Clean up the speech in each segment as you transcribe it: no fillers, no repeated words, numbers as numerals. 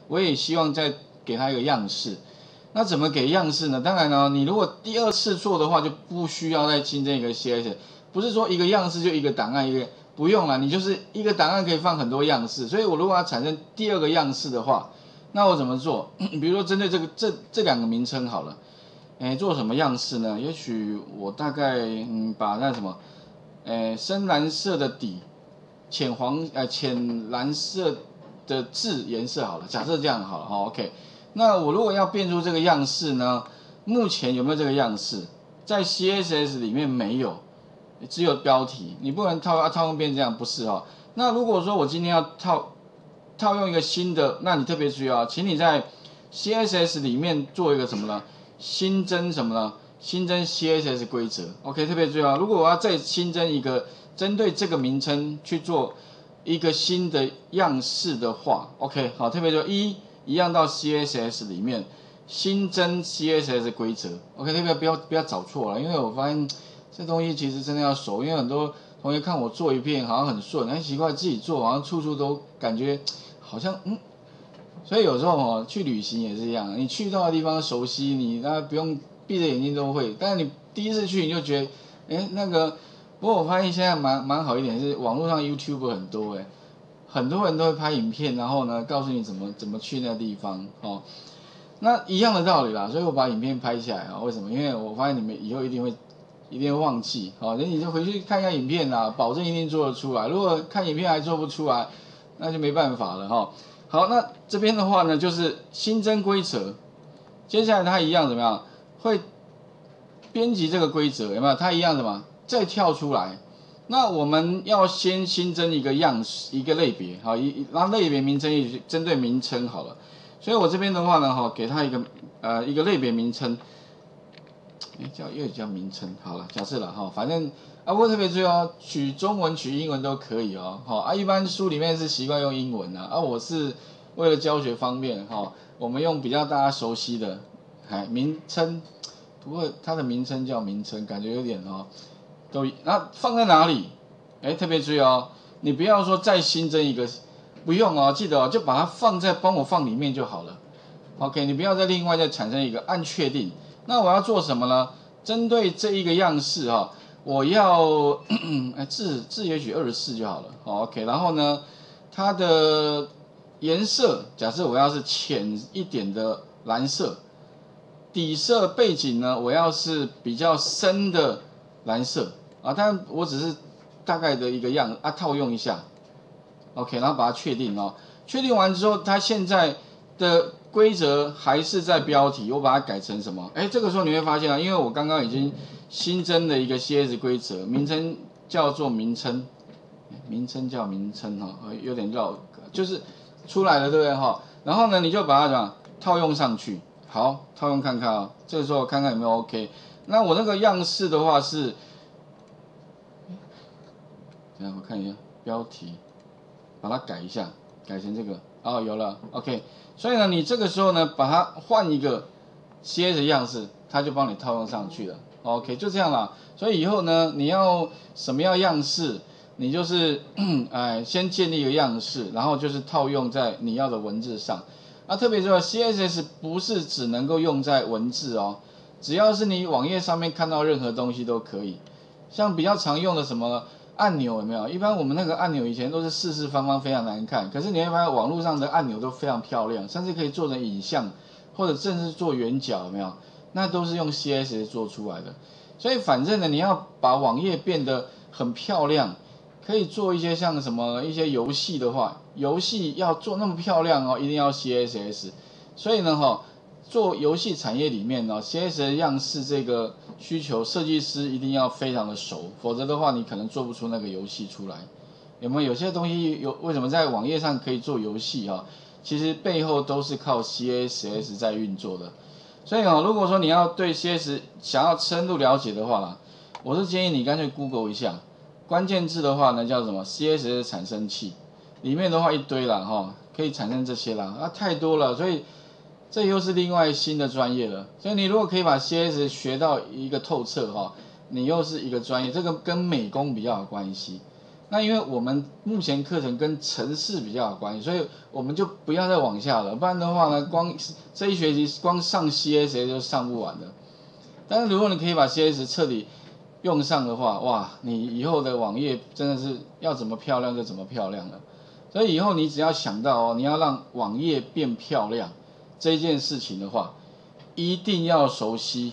我也希望再给它一个样式。那怎么给样式呢？当然呢，你如果第二次做的话，就不需要再新增一个 CSS， 不是说一个样式就一个档案一个，不用了，你就是一个档案可以放很多样式。所以我如果要产生第二个样式的话，那我怎么做？比如说针对这两个名称好了，做什么样式呢？也许我大概把那什么，深蓝色的底，浅蓝色的字颜色好了，假设这样好了，OK。那我如果要变出这个样式呢？目前有没有这个样式？在 CSS 里面没有，只有标题，你不能套用变这样，不是哦。那如果说我今天要套用一个新的，那你特别注意啊，请你在 CSS 里面做一个什么呢？新增什么呢？新增 CSS 规则 ，OK， 特别注意啊。如果我要再新增一个针对这个名称去做一个新的样式的话 ，OK， 好，特别注意一样到 CSS 里面新增 CSS 规则 ，OK， 特别不要找错了，因为我发现这东西其实真的要熟，因为很多同学看我做一遍好像很顺，很奇怪自己做好像处处都感觉好像所以有时候去旅行也是一样，你去到的地方熟悉，你不用闭着眼睛都会，但是你第一次去你就觉得，那个，不过我发现现在蛮好一点，是网络上 YouTube 很多很多人都会拍影片，然后呢告诉你怎么去那个地方哦。那一样的道理啦，所以我把影片拍下来啊，为什么？因为我发现你们以后一定会忘记，那你就回去看一下影片啦，保证一定做得出来。如果看影片还做不出来，那就没办法了哈。好，那这边的话呢，就是新增规则，接下来它一样怎么样？会编辑这个规则有没有？它一样什么？再跳出来。那我们要先新增一个样式，一个类别，好，然后类别名称也针对名称好了。所以我这边的话呢，给它一个类别名称，又叫名称，好了，假设了反正不过特别注意哦，取中文取英文都可以哦，一般书里面是习惯用英文我是为了教学方便我们用比较大家熟悉的名称，不过它的名称叫名称，感觉有点那放在哪里？特别注意哦，你不要说再新增一个，不用哦，记得就把它帮我放里面就好了。OK， 你不要再另外再产生一个，按确定。那我要做什么呢？针对这一个样式我要字也许24就好了，OK。然后呢，它的颜色，假设我要是浅一点的蓝色，底色背景呢，我要是比较深的蓝色但我只是大概的一个样套用一下 ，OK， 然后把它确定确定完之后，它现在的规则还是在标题，我把它改成什么？这个时候你会发现因为我刚刚已经新增了一个 CSS 规则，名称叫做名称，名称叫名称有点绕，就是出来了，对不对然后呢，你就把它怎么套用上去？好，套用看看这个时候看看有没有 OK。那我那个样式的话是，等下我看一下标题，把它改一下，改成这个有了 OK。所以呢，你这个时候呢，把它换一个 CSS 样式，它就帮你套用上去了 OK， 就这样啦。所以以后呢，你要什么样式，你就是先建立一个样式，然后就是套用在你要的文字上。特别说 CSS 不是只能够用在文字只要是你网页上面看到任何东西都可以。像比较常用的什么按钮有没有？一般我们那个按钮以前都是四四方方，非常难看。可是你会发现网络上的按钮都非常漂亮，甚至可以做成影像，或者甚至做圆角，有没有？那都是用 CSS 做出来的。所以反正呢，你要把网页变得很漂亮，可以做一些像什么一些游戏的话，游戏要做那么漂亮一定要 CSS。所以呢做游戏产业里面CSS 样式这个需求，设计师一定要非常的熟，否则的话你可能做不出那个游戏出来。有没有？有些东西为什么在网页上可以做游戏其实背后都是靠 CSS 在运作的。所以如果说你要对 CSS 想要深入了解的话啦，我是建议你干脆 Google 一下，关键字的话呢叫什么 CSS 产生器，里面的话一堆啦可以产生这些啦太多了，所以这又是另外新的专业了。所以你如果可以把 CSS 学到一个透彻你又是一个专业，这个跟美工比较有关系。 那因为我们目前课程跟程式比较有关系，所以我们就不要再往下了，不然的话呢，光这一学期光上 CSS 就上不完了。但是如果你可以把 CSS 彻底用上的话，哇，你以后的网页真的是要怎么漂亮就怎么漂亮了。所以以后你只要想到哦，你要让网页变漂亮这件事情的话，一定要熟悉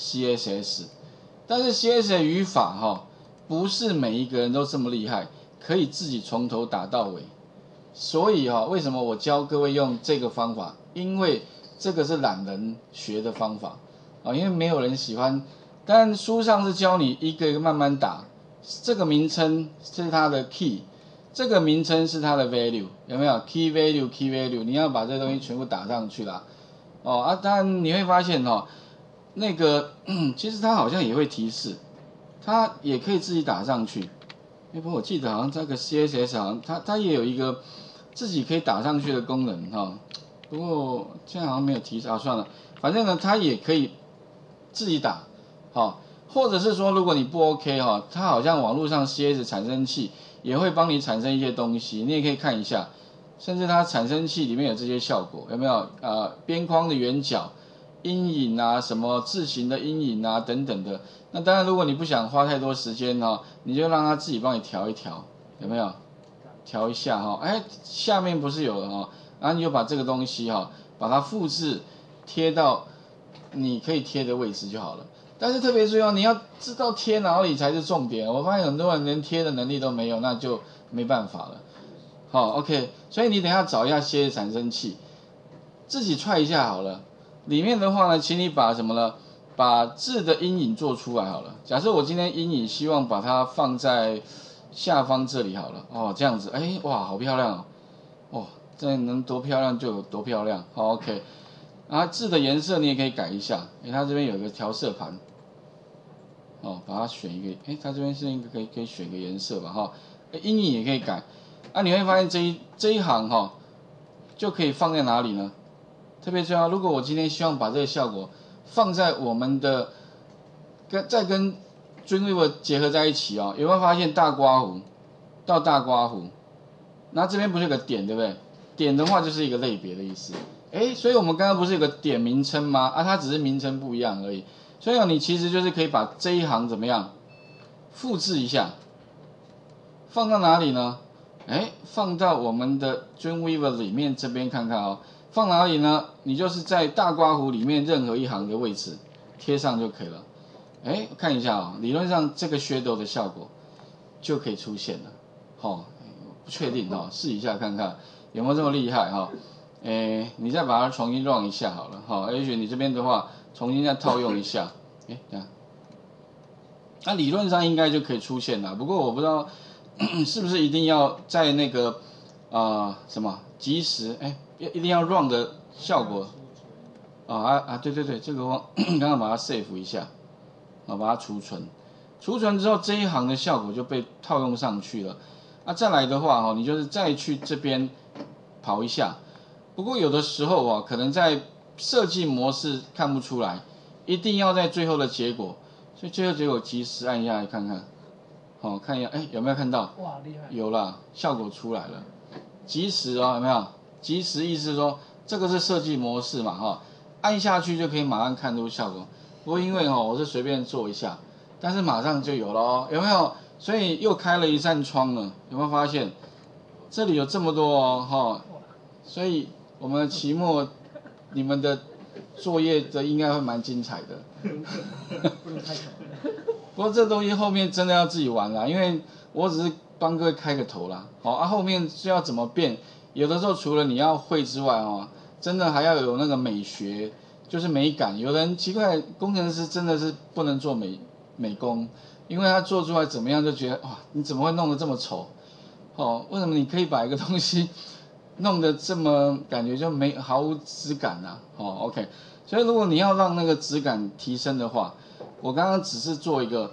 CSS。但是 CSS 的语法哈，不是每一个人都这么厉害，可以自己从头打到尾。所以哈，为什么我教各位用这个方法？因为这个是懒人学的方法啊，因为没有人喜欢。但书上是教你一个一个慢慢打，这个名称是它的 key。这个名称是它的 value， 有没有 key value？key value， 你要把这东西全部打上去啦。哦啊，当然你会发现哦，那个其实它好像也会提示，它也可以自己打上去。不过我记得好像这个 CSS 好像它也有一个自己可以打上去的功能哈。不过现在好像没有提示啊，算了，反正呢它也可以自己打，好，或者是说如果你不 OK 哈，它好像网络上 CSS 产生器。也会帮你产生一些东西，你也可以看一下，甚至它产生器里面有这些效果，有没有？边框的圆角、阴影啊，什么字形的阴影啊等等的。那当然，如果你不想花太多时间哈，你就让它自己帮你调一调，有没有？调一下哈，哎，下面不是有了哈，然后你就把这个东西哈，把它复制贴到你可以贴的位置就好了。但是特别注意哦，你要知道贴哪里才是重点。我发现很多人连贴的能力都没有，那就没办法了。好 ，OK， 所以你等一下找一下CSS产生器，自己踹一下好了。里面的话呢，请你把什么呢？把字的阴影做出来好了。假设我今天阴影希望把它放在下方这里好了。哦，这样子，哎，哇，好漂亮哦。哦，这能多漂亮就有多漂亮。好 ，OK。然后字的颜色你也可以改一下，它这边有一个调色盘。哦，把它选一个，它这边是应该可以选一个颜色吧，哈，阴影也可以改，你会发现这一行哈，就可以放在哪里呢？特别重要，如果我今天希望把这个效果放在我们的再跟 Dreamweaver 结合在一起哦，有没有发现大刮弧到大刮弧，那这边不是有个点对不对？点的话就是一个类别的意思，所以我们刚刚不是有个点名称吗？它只是名称不一样而已。所以你其实就是可以把这一行怎么样复制一下，放到哪里呢？放到我们的 Dreamweaver 里面这边看看哦。放哪里呢？你就是在大刮弧里面任何一行的位置贴上就可以了。看一下哦，理论上这个 shadow 的效果就可以出现了。不确定哈，试一下看看有没有这么厉害哈。你再把它重新 run 一下好了。也许你这边的话。重新再套用一下，这样，那理论上应该就可以出现了。不过我不知道是不是一定要在那个什么即时一定要 run 的效果对，这个我刚刚把它 save 一下，把它储存，储存之后这一行的效果就被套用上去了。再来的话你就是再去这边跑一下。不过有的时候可能在设计模式看不出来，一定要在最后的结果，所以最后结果及时按下来看看，看一下，有没有看到？ 哇，厉害！ 有啦，效果出来了，及时哦，有没有？及时意思说这个是设计模式嘛，按下去就可以马上看出效果。不过因为我是随便做一下，但是马上就有了哦，有没有？所以又开了一扇窗了，有没有发现？这里有这么多哦，所以我们期末。你们的作业的应该会蛮精彩的， 不能太巧。 不过这东西后面真的要自己玩啦，因为我只是帮各位开个头啦。后面是要怎么变？有的时候除了你要会之外真的还要有那个美学，就是美感。有人奇怪，工程师真的是不能做美工，因为他做出来怎么样就觉得哇，你怎么会弄得这么丑？为什么你可以把一个东西？弄得这么感觉就毫无质感啊，OK， 所以如果你要让那个质感提升的话，我刚刚只是做一个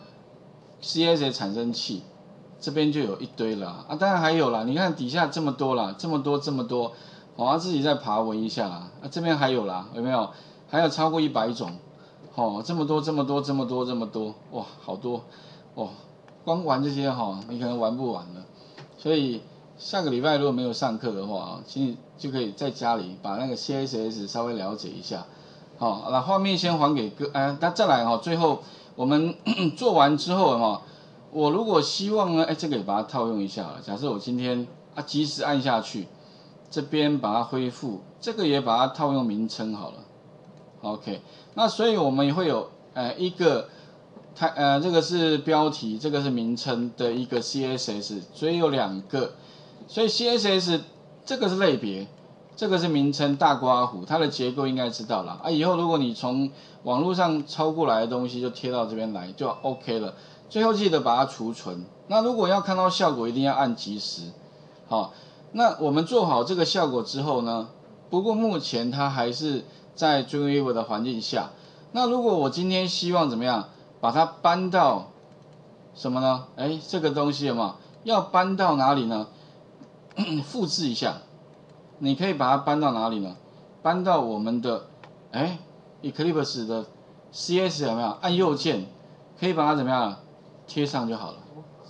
CSS 产生器，这边就有一堆了当然还有啦，你看底下这么多啦，这么多，自己再爬文一下啦，这边还有啦，有没有？还有超过100种，这么多，哇，好多， 光玩这些哈，你可能玩不完了。所以下个礼拜如果没有上课的话，其实就可以在家里把那个 CSS 稍微了解一下。好，那画面先还给那再来哈，最后我们做完之后哈，我如果希望呢，这个也把它套用一下了。假设我今天及时按下去，这边把它恢复，这个也把它套用名称好了。OK， 那所以我们也会有一个这个是标题，这个是名称的一个 CSS， 所以有2个，所以 CSS 这个是类别，这个是名称大刮胡，它的结构应该知道了以后如果你从网络上抄过来的东西就贴到这边来就 OK 了。最后记得把它储存。那如果要看到效果，一定要按即时。好，那我们做好这个效果之后呢？不过目前它还是在 Dreamweaver 的环境下。那如果我今天希望怎么样，把它搬到什么呢？这个东西有没有要搬到哪里呢？复制一下，你可以把它搬到哪里呢？搬到我们的Eclipse 的 CS 有没有？按右键可以把它怎么样贴上就好了。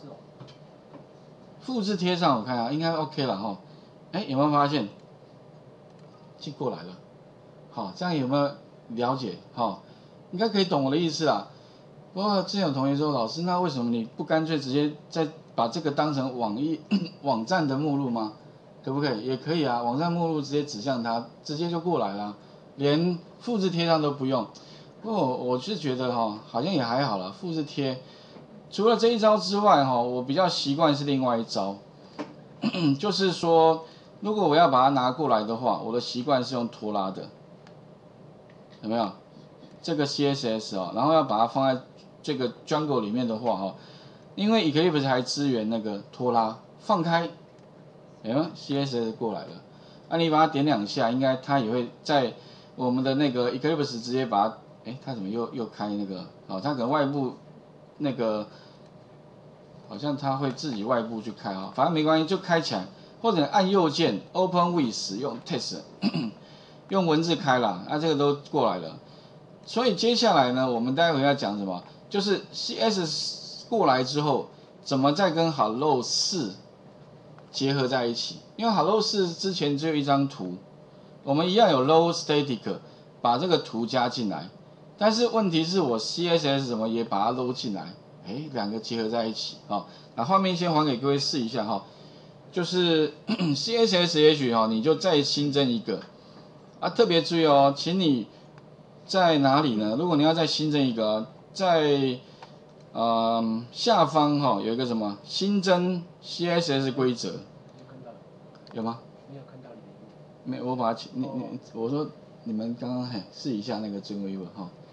复制贴上，我看应该 OK 了哈。有没有发现？就过来了。好，这样有没有了解？应该可以懂我的意思啦。不过之前有同学说，老师，那为什么你不干脆直接再把这个当成网站的目录吗？可不可以？也可以啊，网站目录直接指向它，直接就过来了，连复制贴上都不用。不过我是觉得好像也还好啦，复制贴。除了这一招之外我比较习惯是另外一招，就是说，如果我要把它拿过来的话，我的习惯是用拖拉的，有没有？这个 CSS 然后要把它放在这个 Django 里面的话因为 Eclipse 还支援那个拖拉，放开，CSS 过来了。你把它点2下，应该它也会在我们的那个 Eclipse 直接把它，它怎么又开那个？它可能外部那个好像它会自己外部去开反正没关系，就开起来，或者按右键 Open with 用 Text 用文字开啦，这个都过来了。所以接下来呢，我们待会要讲什么？就是 CS 过来之后，怎么再跟 Hello 4结合在一起？因为 Hello 4之前只有一张图，我们一样有 Low Static， 把这个图加进来。但是问题是我 CSS 怎么也把它 load 进来？2个结合在一起那画面先还给各位试一下就是 CSS 也许你就再新增一个特别注意请你在哪里呢？如果你要再新增一个，在下方有一个什么新增 CSS 规则，有吗？ 没有看到里没， 面。 我把它我说你们刚刚试一下那个Dreamweaver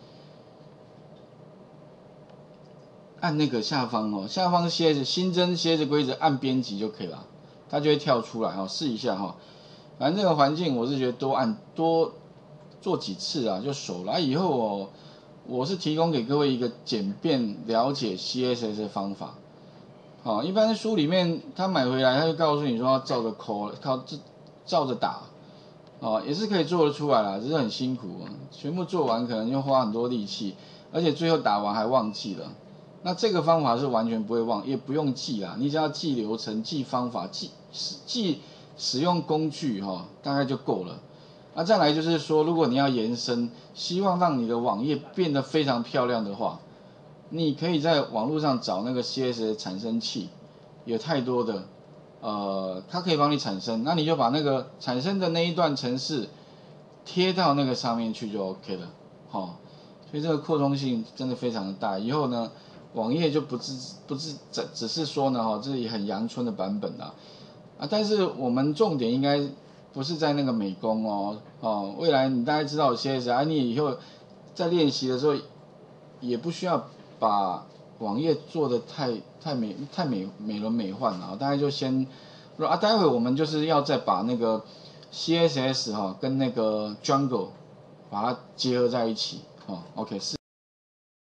按那个下方下方新增 CSS 规则，按编辑就可以了，它就会跳出来试一下反正这个环境我是觉得多做几次就熟了以后我是提供给各位一个简便了解 CSS 的方法。一般书里面他买回来他就告诉你说要照着抠，照着打也是可以做得出来啦，只是很辛苦全部做完可能要花很多力气，而且最后打完还忘记了。那这个方法是完全不会忘，也不用记啦，你只要记流程、记方法、记使用工具大概就够了。再来就是说，如果你要延伸，希望让你的网页变得非常漂亮的话，你可以在网络上找那个 CSS 产生器，有太多的它可以帮你产生，那你就把那个产生的那一段程式贴到那个上面去就 OK 了所以这个扩充性真的非常的大。以后呢，网页就不只是说呢这里很阳春的版本但是我们重点应该不是在那个美工未来你大概知道 CSS 你以后在练习的时候也不需要把网页做的太美轮美奂了大概就先待会我们就是要再把那个 CSS 跟那个 Django 把它结合在一起OK 是。